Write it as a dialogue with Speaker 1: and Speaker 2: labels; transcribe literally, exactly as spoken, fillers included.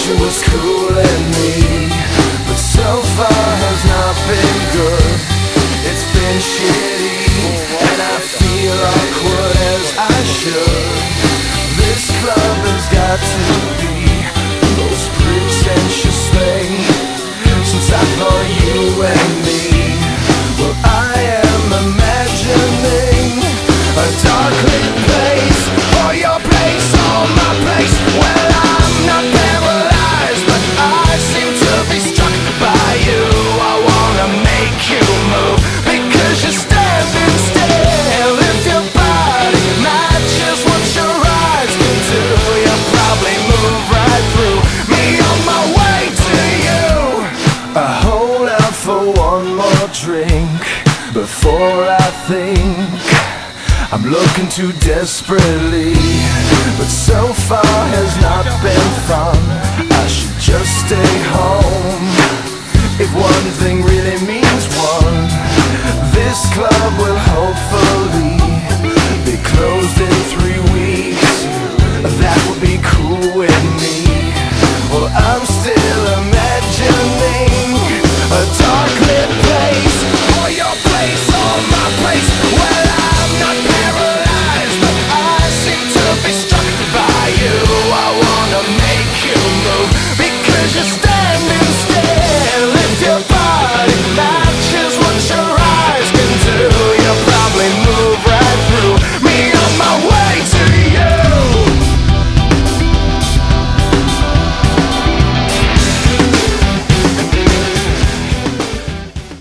Speaker 1: you was cooling me, but so far has not been good. It's been shitty, and I feel awkward as I should. This club has got to be the most pretentious thing since I thought you and me. Well, I am imagining a dark lit place, or your place, or my place. Well, I'm not paralyzed, but I seem to be struck by you. I wanna make you move, because you're standing still. If your body matches what your eyes can do, you'll probably move right through me on my way to you. I hold out for one more drink before I think I'm looking too desperately, but so far has not been fun. I should just stay home. If one thing really means one, this club will hopefully be closed in three weeks. That would be cool with me. Well, I'm still imagining a dark lit place, or your place, or my place. Well, I'm not paralyzed, but I seem to be struck by you. I wanna make you move, because you're